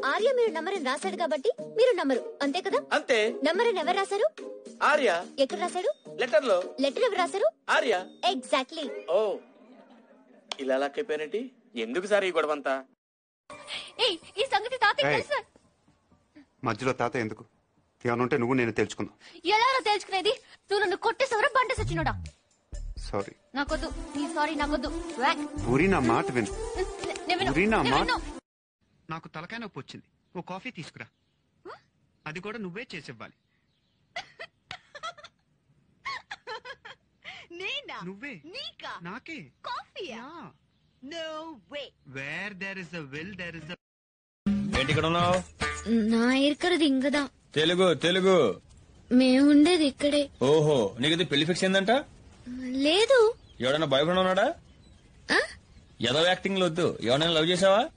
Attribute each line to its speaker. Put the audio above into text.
Speaker 1: ఆర్య మీరు నమ్మరని రాశాడు కాబట్టి మీరు నమ్మరు, అంతే కదా?
Speaker 2: అంతే.
Speaker 1: నమ్మరని ఎవరు రాశారు?
Speaker 2: ఆర్య.
Speaker 1: ఎక్కడ రాశాడు?
Speaker 2: లెటర్ లో.
Speaker 1: లెటర్ ఎవరు రాశారు?
Speaker 2: ఆర్య.
Speaker 1: ఎగ్జాక్ట్లీ.
Speaker 2: ఓ ఇలా లాక్కైపోయినట్టి. ఎందుకు సార్ ఈ గొడవంతా?
Speaker 1: ఈ సంగతి తాతయ్య తెలుసా?
Speaker 3: మధ్యలో తాత ఎందుకు? ఏమనుంటే నువ్వు నేను తెలుసుకుందాం.
Speaker 1: ఎలా తెలుసుకునేది? నువ్వు నన్ను కొట్టేసవరా బంట సచ్చినోడా?
Speaker 3: సారీ.
Speaker 1: నాకొద్దు నీ సారీ, నాకొద్దు.
Speaker 3: పూరి నా మాట విను. పూరి నా మాట.
Speaker 4: నాకు తలకాయ నొప్పి వచ్చింది, ఓ కాఫీ తీసుకురా. అది కూడా నువ్వే చేసివ్వాలి. నువ్వే. నాకే కాఫీయా? No way. Where there is a will there is a.
Speaker 5: ఏంటి ఇక్కడ ఉన్నావు?
Speaker 1: నా ఇరుకరది ఇంకదా.
Speaker 5: తెలుగు తెలుగు.
Speaker 1: మేముండేది ఇక్కడే.
Speaker 5: ఓహో, నీకు పెళ్లి ఫిక్స్ అయిందంట?
Speaker 1: లేదు.
Speaker 5: ఎవడన్నా బాయ్ ఫ్రెండ్ ఉన్నాడా? ఏదో యాక్టింగ్ వద్దు. ఎవరైనా లవ్ చేసావా?